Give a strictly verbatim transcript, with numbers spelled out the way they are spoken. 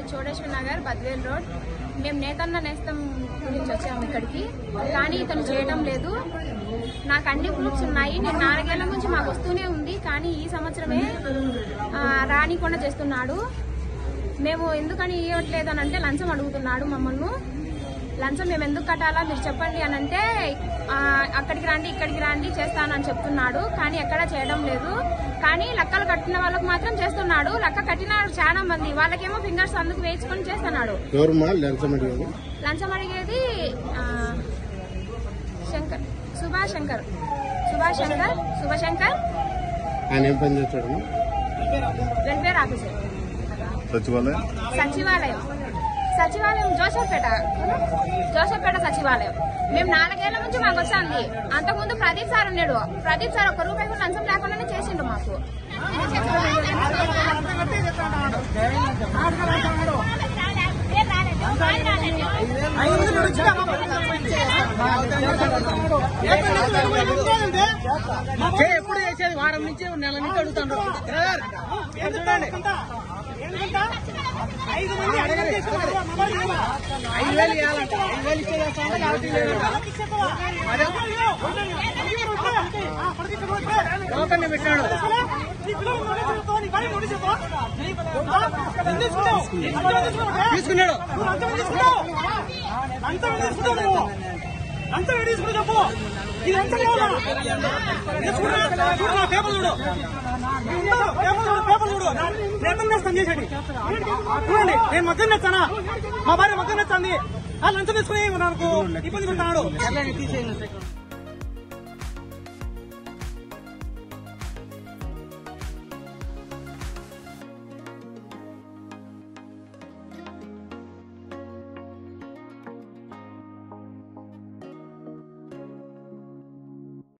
మాది చోడేశ్వర్ నగర్ బద్వేల్ రోడ్. మేము నేతన్న నేస్తం గురించి వచ్చాము ఇక్కడికి, కానీ ఇతను చేయడం లేదు. నాకు అన్ని ప్రూఫ్స్ ఉన్నాయి. నేను నాలుగేళ్ల నుంచి మాకు వస్తూనే ఉంది, కానీ ఈ సంవత్సరమే రానికుండా చేస్తున్నాడు. మేము ఎందుకని ఇవ్వట్లేదు అని అంటే లంచం అడుగుతున్నాడు మమ్మల్ని. లంచం మేము ఎందుకు కట్టాలా మీరు చెప్పండి అని అంటే అక్కడికి రండి ఇక్కడికి రండి చేస్తానని చెప్తున్నాడు, కానీ ఎక్కడా చేయడం లేదు. కానీ లెక్కలు కట్టిన వాళ్ళకు మాత్రం చేస్తున్నాడు. లెక్క కట్టినాడు చాలా మంది, వాళ్ళకేమో ఫింగర్స్ అందుకు వేయించుకొని చేస్తున్నాడు. లంచం అడిగేది శంకర్ సుభాష్ శంకర్ సుభాష్ శంకర్ శుభశంకర్ వెల్ఫేర్ ఆఫీసర్ సచివాలయం సచివాలయం సచివాలయం జోసఫ్పేట జోసఫ్పేట సచివాలయం. మేము నాలుగేళ్ల నుంచి మాకు వస్తుంది. అంతకుముందు ప్రదీప్ సార్ ఉన్నాడు. ప్రదీప్ సార్ ఒక్క రూపాయి కూడా లంచం లేకుండానే చేసిండు మాకు. ఎప్పుడు చేసేది వారం నుంచి నెల నుంచి అడుగుతాను. ఐదు వేలు ఇవ్వాలంట. ఐదు వేలు ఇచ్చే లోకల్ని పెట్టాడు. తీసుకున్నాడు అంతా తీసుకుని చెప్పు. ఇది ఎంత పేపర్ చూడు పేపర్ చూడు నేతలు నేస్తాను చేసేది చూడండి. నేను మగ్గం నేస్తానా, మా భార్య మగ్గం నేస్తాంది. ఆ లంచం తీసుకుని నాకు ఇబ్బంది పెడతాడు.